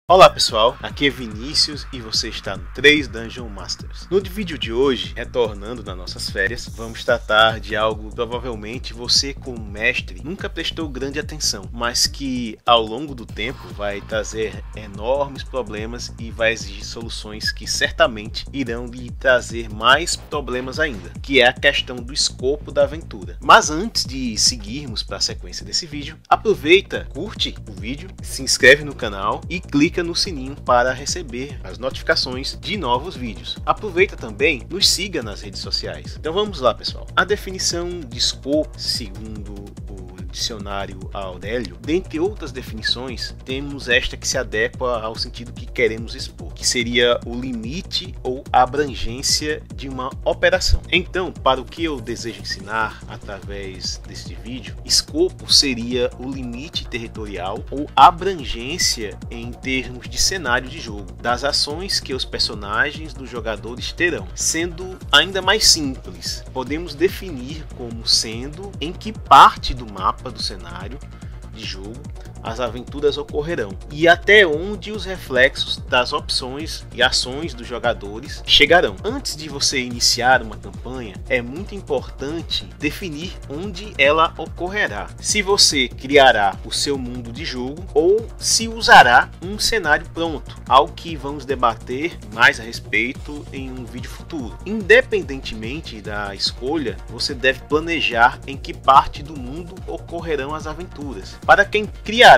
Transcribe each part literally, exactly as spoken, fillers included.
Olá pessoal, aqui é Vinícius e você está no três Dungeon Masters. No vídeo de hoje, retornando das nossas férias, vamos tratar de algo que provavelmente você como mestre nunca prestou grande atenção, mas que ao longo do tempo vai trazer enormes problemas e vai exigir soluções que certamente irão lhe trazer mais problemas ainda, que é a questão do escopo da aventura. Mas antes de seguirmos para a sequência desse vídeo, aproveita, curte o vídeo, se inscreve no canal e clica no sininho para receber as notificações de novos vídeos. Aproveita também, nos siga nas redes sociais. Então vamos lá pessoal. A definição de escopo, segundo o dicionário Aurélio, dentre outras definições, temos esta que se adequa ao sentido que queremos expor, que seria o limite ou abrangência de uma operação. Então, para o que eu desejo ensinar através deste vídeo, escopo seria o limite territorial ou abrangência em termos de cenário de jogo, das ações que os personagens dos jogadores terão. Sendo ainda mais simples, podemos definir como sendo em que parte do mapa do cenário de jogo as aventuras ocorrerão e até onde os reflexos das opções e ações dos jogadores chegarão. Antes de você iniciar uma campanha, é muito importante definir onde ela ocorrerá. Se você criará o seu mundo de jogo ou se usará um cenário pronto, algo que vamos debater mais a respeito em um vídeo futuro. Independentemente da escolha, você deve planejar em que parte do mundo ocorrerão as aventuras. Para quem cria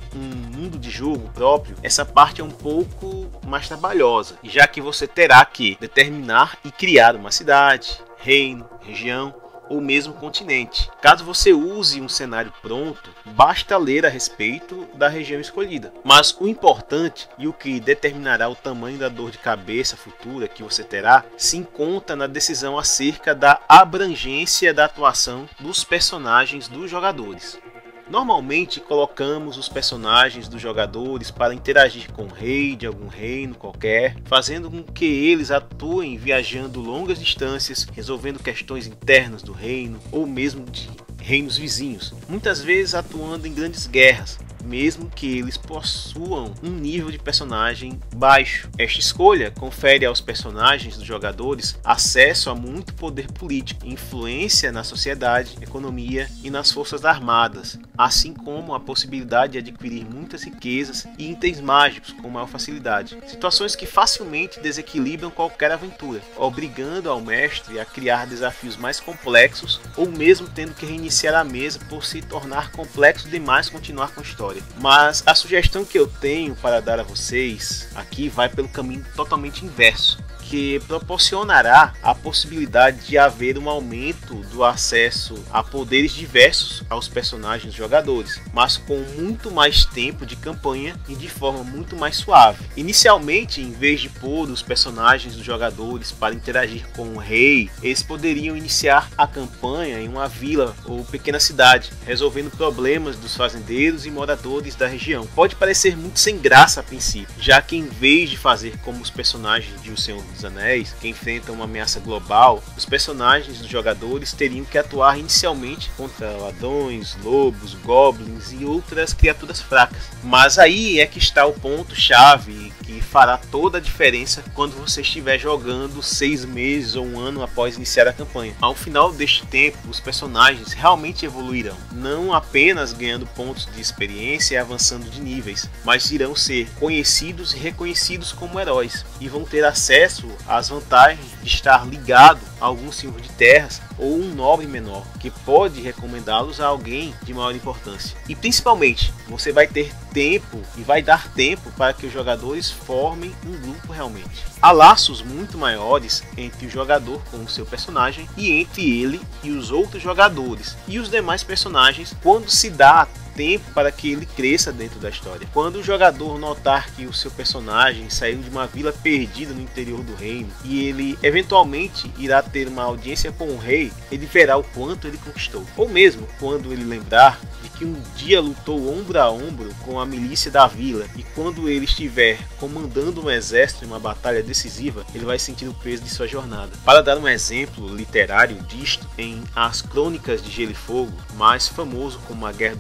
um mundo de jogo próprio, essa parte é um pouco mais trabalhosa, já que você terá que determinar e criar uma cidade, reino, região ou mesmo continente. Caso você use um cenário pronto, basta ler a respeito da região escolhida. Mas o importante e o que determinará o tamanho da dor de cabeça futura que você terá se encontra na decisão acerca da abrangência da atuação dos personagens dos jogadores. Normalmente colocamos os personagens dos jogadores para interagir com o rei de algum reino qualquer, fazendo com que eles atuem viajando longas distâncias, resolvendo questões internas do reino ou mesmo de reinos vizinhos, muitas vezes atuando em grandes guerras, mesmo que eles possuam um nível de personagem baixo. Esta escolha confere aos personagens dos jogadores acesso a muito poder político, influência na sociedade, economia e nas forças armadas, assim como a possibilidade de adquirir muitas riquezas e itens mágicos com maior facilidade. Situações que facilmente desequilibram qualquer aventura, obrigando ao mestre a criar desafios mais complexos ou mesmo tendo que reiniciar a mesa por se tornar complexo demais continuar com a história. Mas a sugestão que eu tenho para dar a vocês aqui vai pelo caminho totalmente inverso, que proporcionará a possibilidade de haver um aumento do acesso a poderes diversos aos personagens jogadores, mas com muito mais tempo de campanha e de forma muito mais suave. Inicialmente, em vez de pôr os personagens dos jogadores para interagir com o rei, eles poderiam iniciar a campanha em uma vila ou pequena cidade, resolvendo problemas dos fazendeiros e moradores da região. Pode parecer muito sem graça a princípio, já que em vez de fazer como os personagens de O Senhor dos Anéis, que enfrentam uma ameaça global, os personagens dos jogadores teriam que atuar inicialmente contra ladrões, lobos, goblins e outras criaturas fracas. Mas aí é que está o ponto chave que fará toda a diferença quando você estiver jogando seis meses ou um ano após iniciar a campanha. Ao final deste tempo, os personagens realmente evoluirão, não apenas ganhando pontos de experiência e avançando de níveis, mas irão ser conhecidos e reconhecidos como heróis e vão ter acesso às vantagens de estar ligado a algum senhor de terras ou um nobre menor, que pode recomendá-los a alguém de maior importância. E principalmente, você vai ter tempo e vai dar tempo para que os jogadores formem um grupo realmente. Há laços muito maiores entre o jogador com o seu personagem e entre ele e os outros jogadores e os demais personagens quando se dá tempo para que ele cresça dentro da história. Quando o jogador notar que o seu personagem saiu de uma vila perdida no interior do reino e ele eventualmente irá ter uma audiência com o rei, ele verá o quanto ele conquistou. Ou mesmo quando ele lembrar de que um dia lutou ombro a ombro com a milícia da vila e quando ele estiver comandando um exército em uma batalha decisiva, ele vai sentir o peso de sua jornada. Para dar um exemplo literário disto, em As Crônicas de Gelo e Fogo, mais famoso como A Guerra dos Tronos,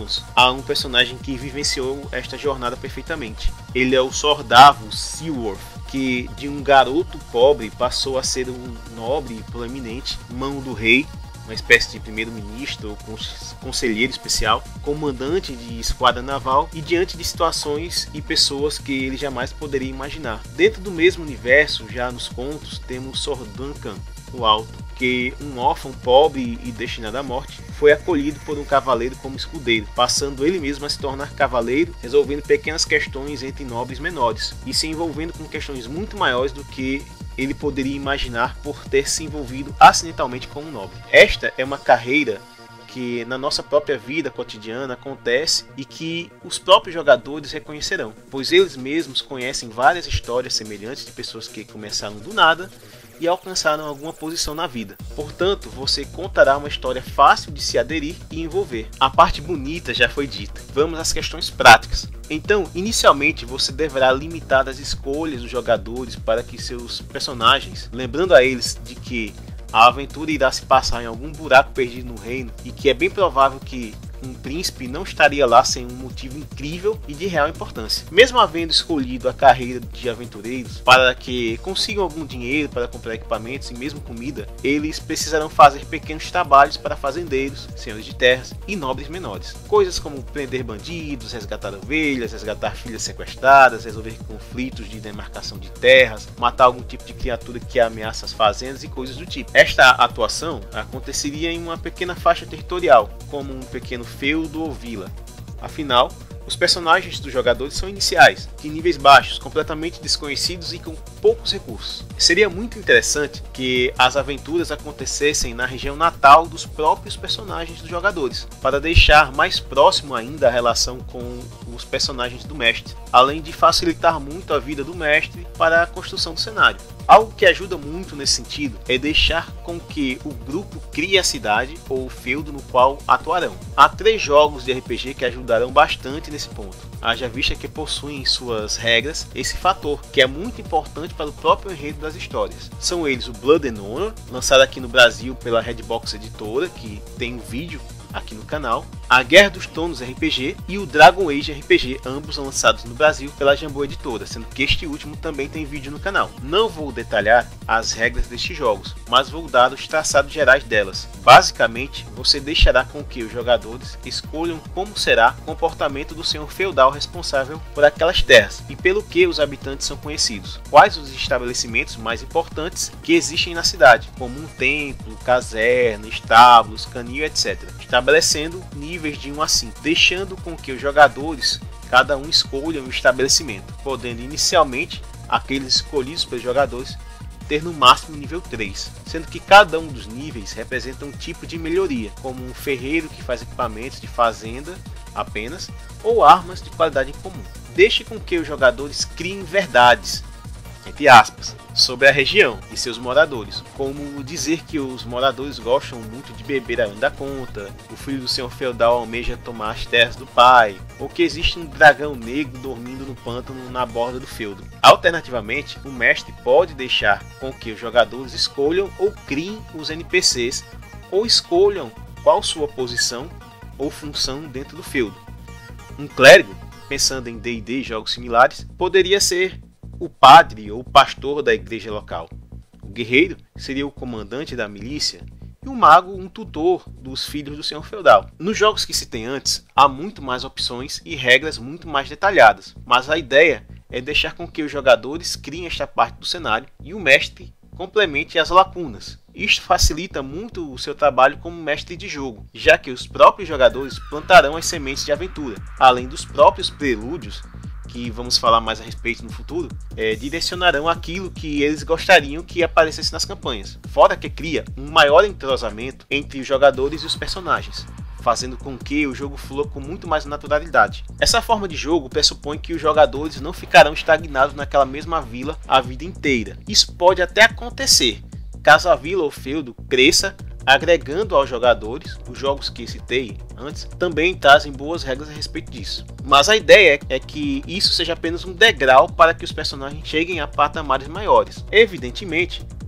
mãos a um personagem que vivenciou esta jornada perfeitamente. Ele é o Sordavo Seaworth, que de um garoto pobre passou a ser um nobre e proeminente, mão do rei, uma espécie de primeiro-ministro ou conselheiro especial, comandante de esquadra naval e diante de situações e pessoas que ele jamais poderia imaginar. Dentro do mesmo universo, já nos contos, temos Sor Duncan, o Alto, que um órfão pobre e destinado à morte foi acolhido por um cavaleiro como escudeiro, passando ele mesmo a se tornar cavaleiro, resolvendo pequenas questões entre nobres menores e se envolvendo com questões muito maiores do que ele poderia imaginar por ter se envolvido acidentalmente com um nobre. Esta é uma carreira que na nossa própria vida cotidiana acontece e que os próprios jogadores reconhecerão, pois eles mesmos conhecem várias histórias semelhantes de pessoas que começaram do nada e alcançaram alguma posição na vida. Portanto, você contará uma história fácil de se aderir e envolver. A parte bonita já foi dita. Vamos às questões práticas. Então, inicialmente, você deverá limitar as escolhas dos jogadores para que seus personagens, lembrando a eles de que a aventura irá se passar em algum buraco perdido no reino e que é bem provável que um príncipe não estaria lá sem um motivo incrível e de real importância. Mesmo havendo escolhido a carreira de aventureiros para que consigam algum dinheiro para comprar equipamentos e mesmo comida, eles precisarão fazer pequenos trabalhos para fazendeiros, senhores de terras e nobres menores. Coisas como prender bandidos, resgatar ovelhas, resgatar filhas sequestradas, resolver conflitos de demarcação de terras, matar algum tipo de criatura que ameaça as fazendas e coisas do tipo. Esta atuação aconteceria em uma pequena faixa territorial, como um pequeno feudo ou vila. Afinal, os personagens dos jogadores são iniciais, de níveis baixos, completamente desconhecidos e com poucos recursos. Seria muito interessante que as aventuras acontecessem na região natal dos próprios personagens dos jogadores, para deixar mais próximo ainda a relação com os personagens do mestre, além de facilitar muito a vida do mestre para a construção do cenário. Algo que ajuda muito nesse sentido é deixar com que o grupo crie a cidade ou o feudo no qual atuarão. Há três jogos de R P G que ajudarão bastante nesse ponto, haja vista que possuem em suas regras esse fator, que é muito importante para o próprio enredo das histórias. São eles o Blood and Honor, lançado aqui no Brasil pela Redbox Editora, que tem um vídeo aqui no canal, a Guerra dos Tronos R P G e o Dragon Age R P G, ambos lançados no Brasil pela Jambô Editora, sendo que este último também tem vídeo no canal. Não vou detalhar as regras destes jogos, mas vou dar os traçados gerais delas. Basicamente, você deixará com que os jogadores escolham como será o comportamento do senhor feudal responsável por aquelas terras e pelo que os habitantes são conhecidos, quais os estabelecimentos mais importantes que existem na cidade, como um templo, caserna, estábulos, canil, etcétera, estabelecendo níveis de um a cinco, deixando com que os jogadores, cada um escolha um estabelecimento, podendo inicialmente aqueles escolhidos pelos jogadores ter no máximo nível três, sendo que cada um dos níveis representa um tipo de melhoria, como um ferreiro que faz equipamentos de fazenda apenas, ou armas de qualidade incomum. Deixe com que os jogadores criem verdades, entre aspas, sobre a região e seus moradores, como dizer que os moradores gostam muito de beber além da conta, o filho do senhor feudal almeja tomar as terras do pai, ou que existe um dragão negro dormindo no pântano na borda do feudo. Alternativamente, o mestre pode deixar com que os jogadores escolham ou criem os N P Cs, ou escolham qual sua posição ou função dentro do feudo. Um clérigo, pensando em D e D e jogos similares, poderia ser o padre ou pastor da igreja local. O guerreiro seria o comandante da milícia e o mago um tutor dos filhos do senhor feudal. Nos jogos que citei antes, há muito mais opções e regras muito mais detalhadas, mas a ideia é deixar com que os jogadores criem esta parte do cenário e o mestre complemente as lacunas. Isto facilita muito o seu trabalho como mestre de jogo, já que os próprios jogadores plantarão as sementes de aventura, além dos próprios prelúdios, que vamos falar mais a respeito no futuro, é, direcionarão aquilo que eles gostariam que aparecesse nas campanhas, fora que cria um maior entrosamento entre os jogadores e os personagens, fazendo com que o jogo flua com muito mais naturalidade. Essa forma de jogo pressupõe que os jogadores não ficarão estagnados naquela mesma vila a vida inteira. Isso pode até acontecer, caso a vila ou feudo cresça, agregando aos jogadores. Os jogos que citei antes também trazem boas regras a respeito disso. Mas a ideia é que isso seja apenas um degrau para que os personagens cheguem a patamares maiores. Evidentemente,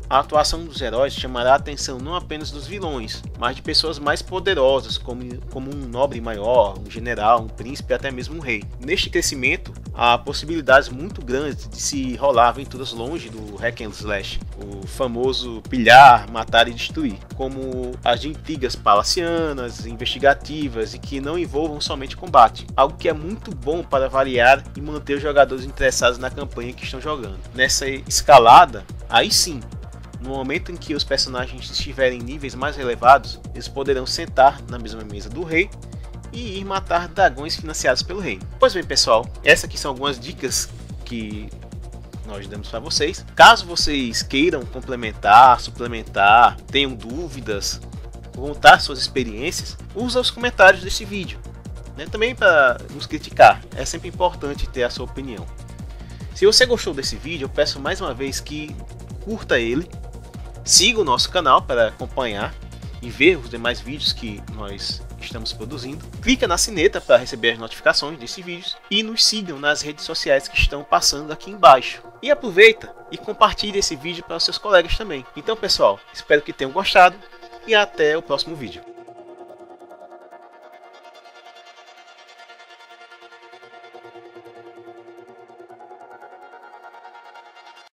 A atuação dos heróis chamará a atenção não apenas dos vilões, mas de pessoas mais poderosas, como, como um nobre maior, um general, um príncipe e até mesmo um rei. Neste crescimento, há possibilidades muito grandes de se rolar aventuras longe do hack and slash, o famoso pilhar, matar e destruir, como as de intrigas palacianas, investigativas e que não envolvam somente combate, algo que é muito bom para variar e manter os jogadores interessados na campanha que estão jogando. Nessa escalada, aí sim, no momento em que os personagens estiverem em níveis mais elevados, eles poderão sentar na mesma mesa do rei e ir matar dragões financiados pelo rei. Pois bem, pessoal, essas aqui são algumas dicas que nós damos para vocês. Caso vocês queiram complementar, suplementar, tenham dúvidas, contar suas experiências, usa os comentários desse vídeo, né? Também para nos criticar, é sempre importante ter a sua opinião. Se você gostou desse vídeo, eu peço mais uma vez que curta ele, siga o nosso canal para acompanhar e ver os demais vídeos que nós estamos produzindo. Clica na sineta para receber as notificações desses vídeos e nos sigam nas redes sociais que estão passando aqui embaixo. E aproveita e compartilhe esse vídeo para os seus colegas também. Então, pessoal, espero que tenham gostado e até o próximo vídeo.